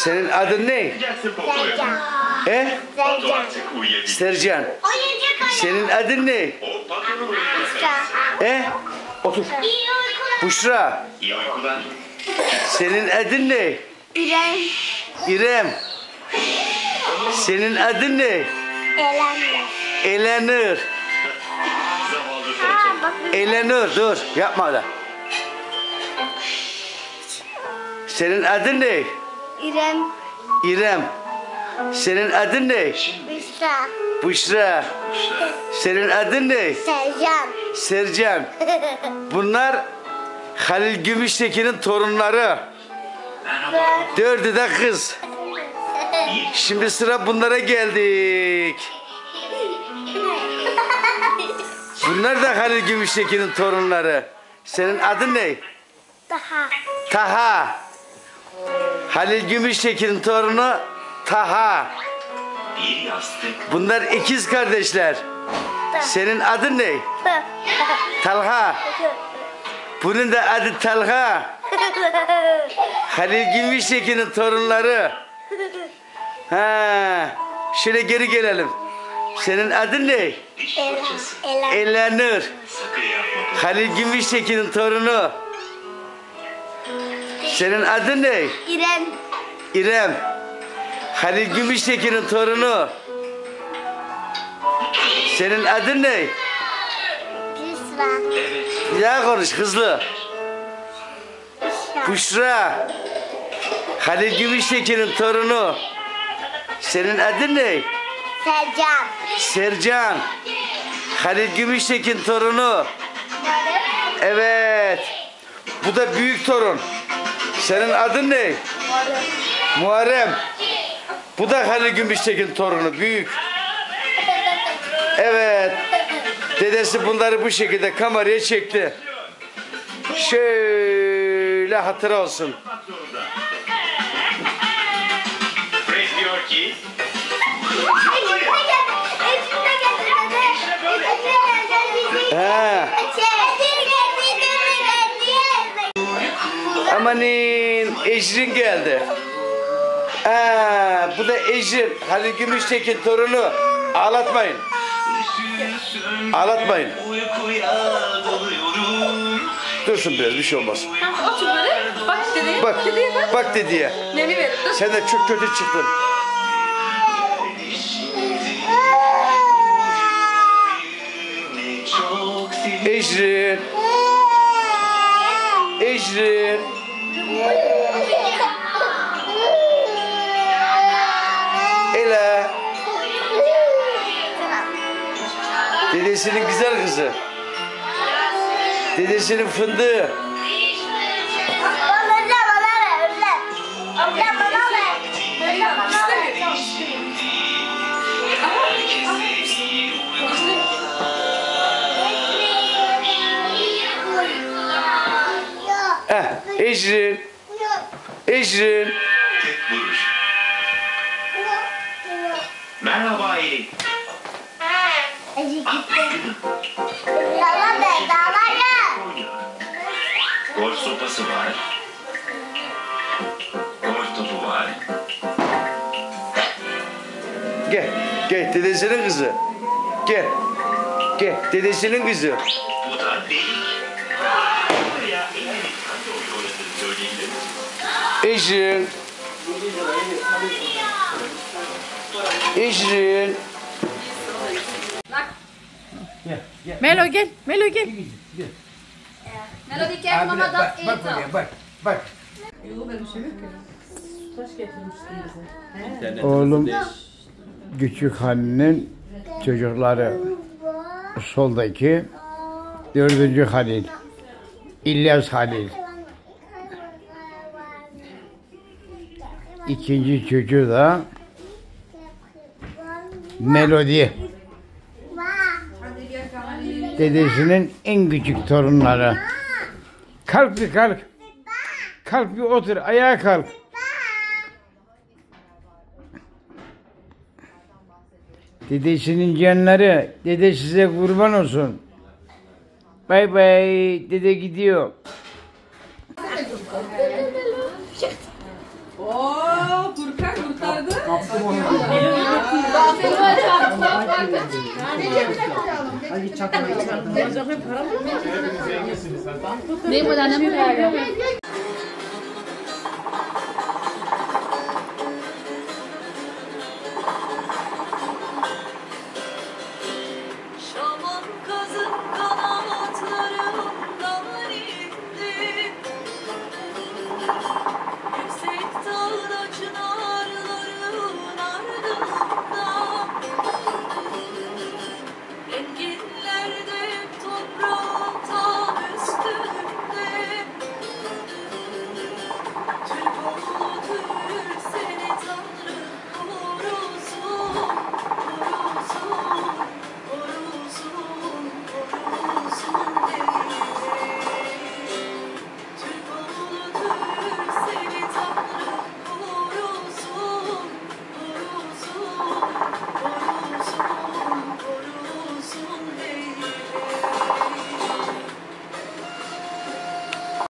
Senin adın ne? Sercan. Sercan. Sercan. Senin adın ne? Büşra. Otur. Büşra. Senin adın ne? İrem. İrem. Senin adın ne? Elenur. Elenur. Elenur dur yapma öyle. Senin adın ne? İrem. İrem. Senin adın ne? Büşra. Büşra. Senin adın ne? Sercan. Sercan. Bunlar Halil Gümüştekin'in torunları. Dördü de kız. Şimdi sıra bunlara geldik. Bunlar da Halil Gümüştekin'in torunları. Senin adın ne? Daha. Taha. Halil Gümüştekin'in torunu Taha. Bunlar ikiz kardeşler. Senin adın ne? Talha. Bunun da adı Talha. Halil Gümüştekin'in torunları. Ha. Şöyle geri gelelim. Senin adın ne? Elenur. Halil Gümüştekin'in torunu. Senin adın ne? İrem. İrem. Halil Gümüştekin'in torunu. Senin adın ne? Büşra. Bir daha konuş hızlı. Büşra. Halil Gümüştekin'in torunu. Senin adın ne? Sercan. Sercan. Halil Gümüştekin torunu. Evet. Bu da büyük torun. Senin adın ne? Muharrem. Bu da Halil Gümüştekin torunu. Büyük. Evet. Dedesi bunları bu şekilde kameraya çekti. Şöyle hatıra olsun. Diyor ki Ha. Amanin Ecrin geldi. Ha, bu da Ecrin. Halil Gümüştekin torunu. Ağlatmayın. Ağlatmayın. Dursun biraz bir şey olmaz. Otur böyle. Bak dedeye. Bak, Dedeye bak. bak dediye. Nemi verin. Dur. Sen de çok kötü çıktın. Ecrin. Ecrin. Ela. Dedesinin güzel kızı. Dedesinin fındığı. Ecrin. Ecrin. merhaba Elin. Golf sopası var. Golf topu var. Gel. Gel dedesinin kızı. Gel. Gel dedesinin kızı. Bu da değil. Ya Elin hangi oyun oynadığını söyleyebilir misin? Ecrin. Ecrin. Melo gel. Melo gel. Melody gel mama dat eten. Bak. Bak. Taş getirmiştim bize. Oğlum küçük Halil'in çocukları soldaki 4. Halil. İlyas Halil. İkinci çocuğu da Melody. Dedesinin en küçük torunları. Kalk bir kalk. Kalk bir otur, ayağa kalk. Dedesinin canları, dede size kurban olsun. Bay bay, dede gidiyor. Oo, Ne bu da ne?